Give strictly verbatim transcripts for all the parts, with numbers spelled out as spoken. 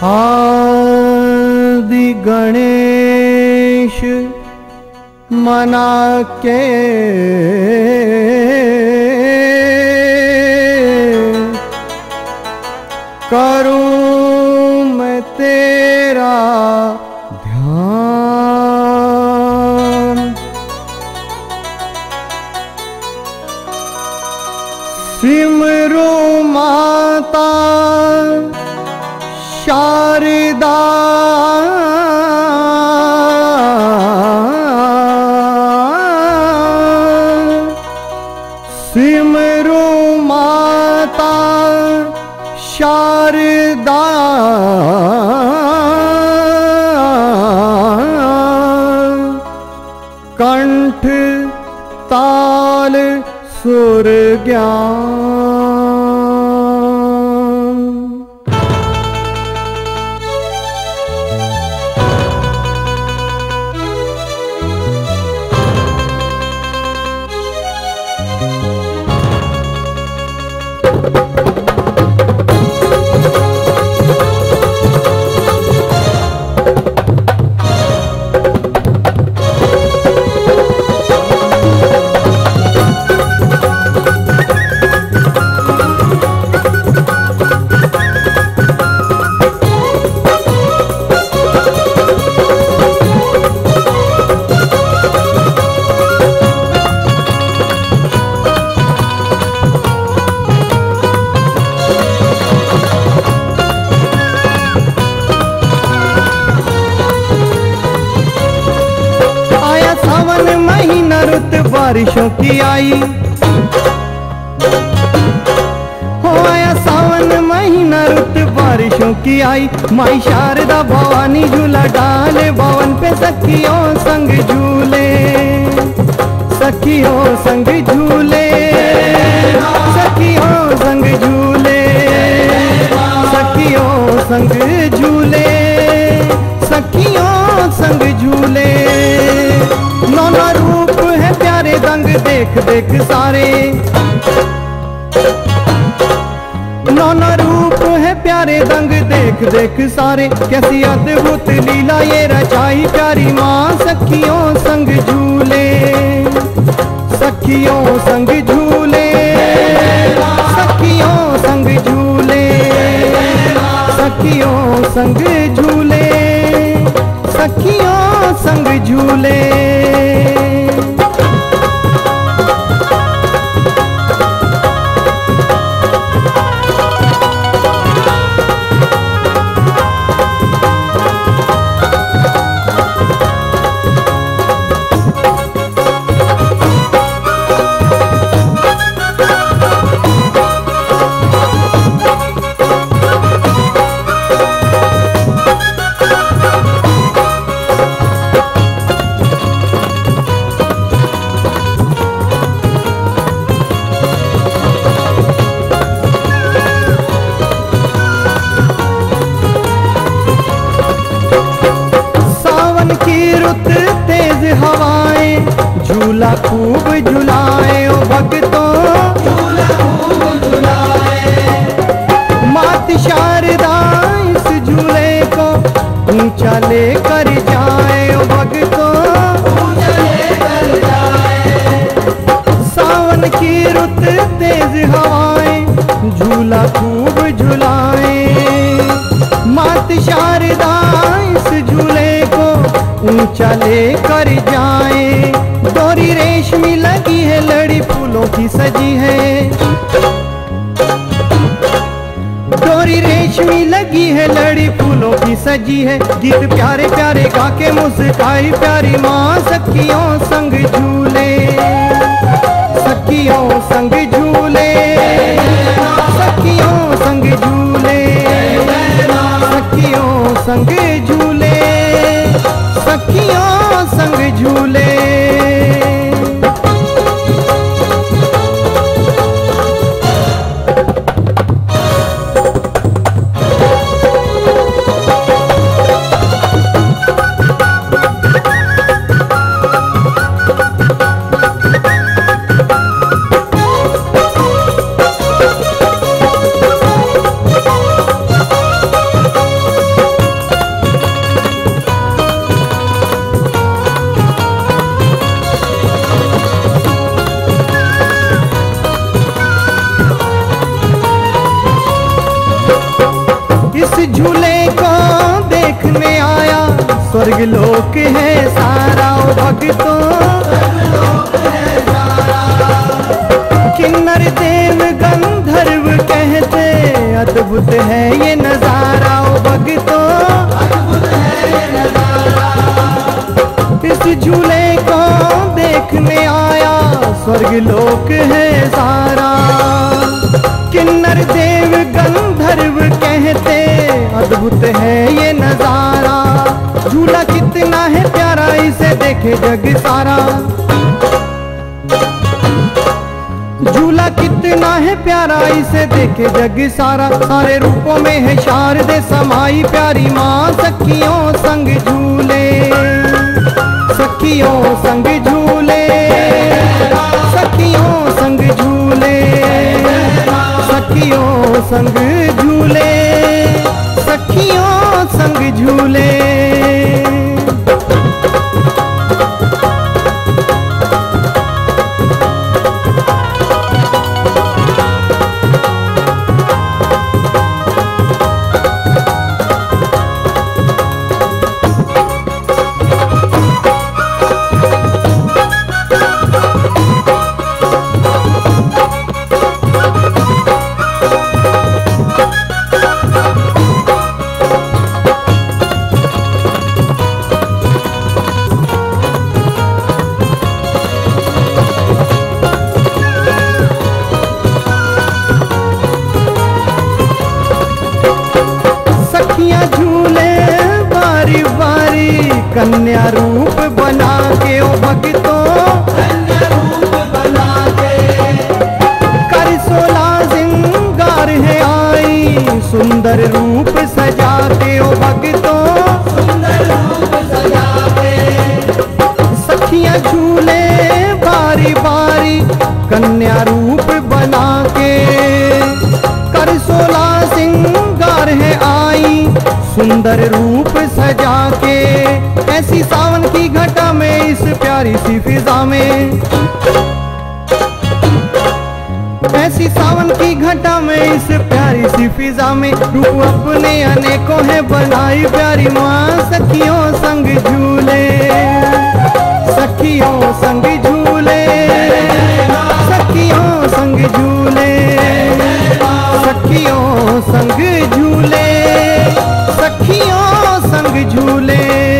आदि गणेश मना के करूं मैं तेरा ध्यान। सिमरू माता शारदा सिमरू माता शारदा कंठ ताल सुर ज्ञान। बारिशों की आई हो आया सावन महीना रुत बारिशों की आई। माई शारदा भवानी झूला डाले भवन पे सखियों संग झूले सखियों संग झूले सखियों संग झूले सखियों संग झूले सखियों संग झूले। नौना रूप है प्यारे दंग देख देख सारे नौना रूप है प्यारे दंग देख देख सारे। कैसी अद्भुत लीला ये रचाई प्यारी माँ सखियों संग झूले सखियों संग झूले सखियों संग झूले सखियों संग झूले सखियों संग झूले। हवाएं झूला खूब झुलाए ओ भक्तों झूला खूब झुलाए। मात शारदा इस झूले को ऊंचा लेकर जाए ओ भक्तों ऊंचा लेकर जाए। सावन की रुत तेज हवाएं झूला खूब झुलाए। मात शारदा इस झूले को ऊंचा लेकर जाए। डोरी रेशमी लगी है लड़ी फूलों की सजी है डोरी रेशमी लगी है लड़ी फूलों की सजी है। गीत प्यारे प्यारे गा के मुस्काई प्यारी माँ सखियों संग झूले सखियों संग झूले सखियों संग झूले सखियों संग झूले सखियों संग झूले। को देखने आया, स्वर्ग लोक है सारा ओ भक्तों। किन्नर देव गंधर्व कहते अद्भुत है ये नजारा ओ भक्तों। इस झूले को देखने आया, स्वर्ग लोक है सारा। किन्नर देव गंधर्व कहते अद्भुत है ये नजारा। झूला कितना है प्यारा, इसे देखे जग सारा। झूला कितना है प्यारा, इसे देखे जग सारा। सारे रूपों में है शारदे समाई प्यारी माँ, सखियों संग झूले, सखियों संग झूले, सखियों संग झूले, सखियों संग झूले, सखियों संग झूले। कन्या रूप बना के ओ भक्तों, कन्या रूप बना के कर सोला सिंगार है आई, सुंदर रूप सजा के ओ भक्तों, सुंदर रूप सजा के। सखियां झूले बारी बारी कन्या रूप बना के, कर सोला सिंगार है आई, सुंदर रूप सजा के। ऐसी सावन की घटा में, इस प्यारी सी फिजा में, ऐसी सावन की घटा में, इस प्यारी सी फिजा में। रूप अपने अनेकों है बनाई प्यारी माँ, सखियों संग झूले, सखियों संग झूले, सखियों संग झूले, सखियों संग झूले, सखियों संग झूले।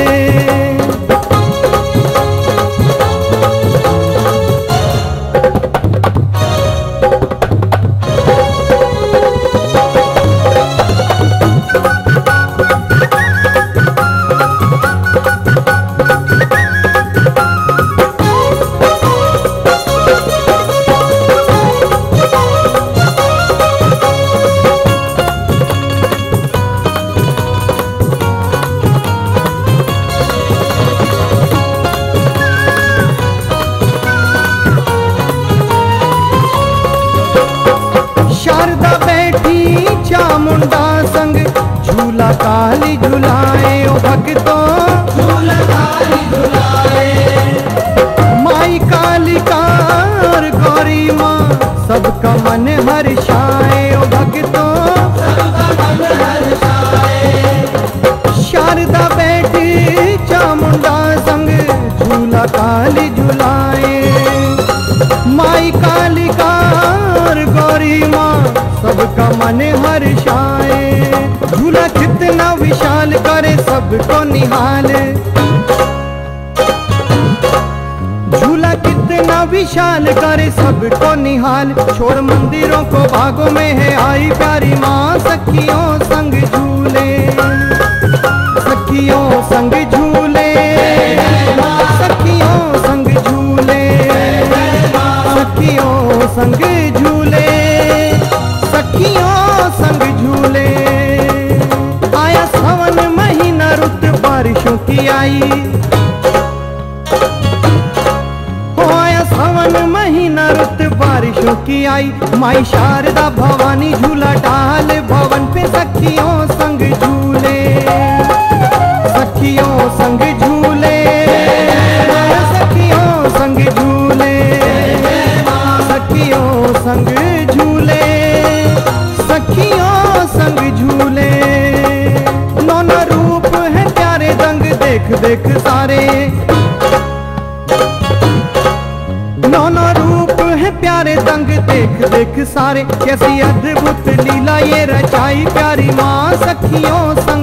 चामुंडा संग झूला काली झुलाए ओ भक्तों, झूला काली झुलाए। माई कालिका और गौरी माँ सबका मन हर्षाए ओ भक्तों, सबका मन हर्षाए। शारदा बैठी चामुंडा संग झूला काली झुलाए। माई कालिका और गौरी माँ सबका मन हर्षाए। झूला कितना विशाल करे सबको निहाल, झूला कितना विशाल करे सबको निहाल। छोड़ मंदिरों को भागों में है आई प्यारी माँ, सखियों संग झूले, सखियों संग झूले, सखियों संग झूले, सखियों संग झूले, सखियों संग झूले। आया सावन महीना रुत बारिशों की आई, हो आया सावन महीना रुत बारिशों की आई। माई शारदा भवानी झूला डाल भवन पे, सखियों संग झूले, सखियों संग झूले, सखियों संग झूले, सखियों संग झूले, सखियों संग झूले। देख सारे। नौ नौ रूप है प्यारे दंग देख देख सारे। कैसी अद्भुत लीला ये रचाई प्यारी माँ सखियों संग।